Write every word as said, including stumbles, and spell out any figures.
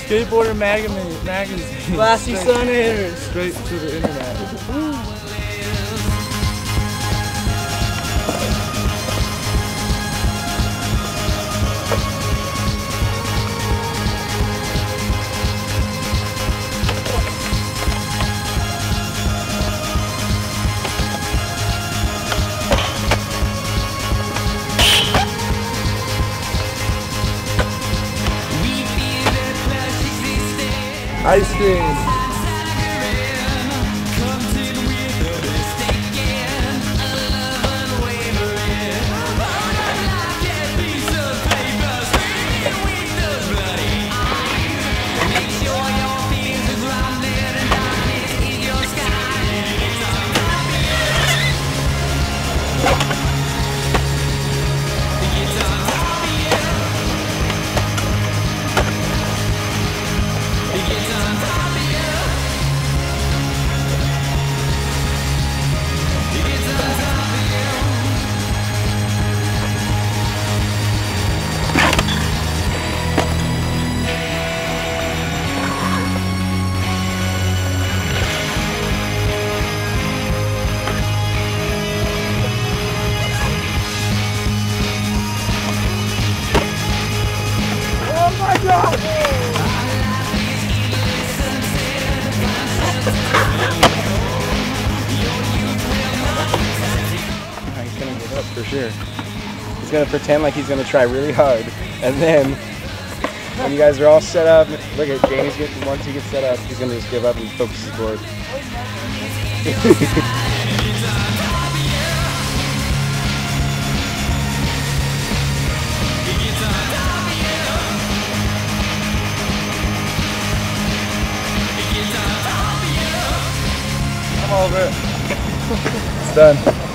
Skateboarder magazine. magazine. Classy Straight- Sun Haters. Straight to the internet. Ice cream. He's gonna give up for sure. He's gonna pretend like he's gonna try really hard, and then when you guys are all set up, look at Jamie's getting. Once he gets set up, he's gonna just give up and focus his board. I'm over it. It's done.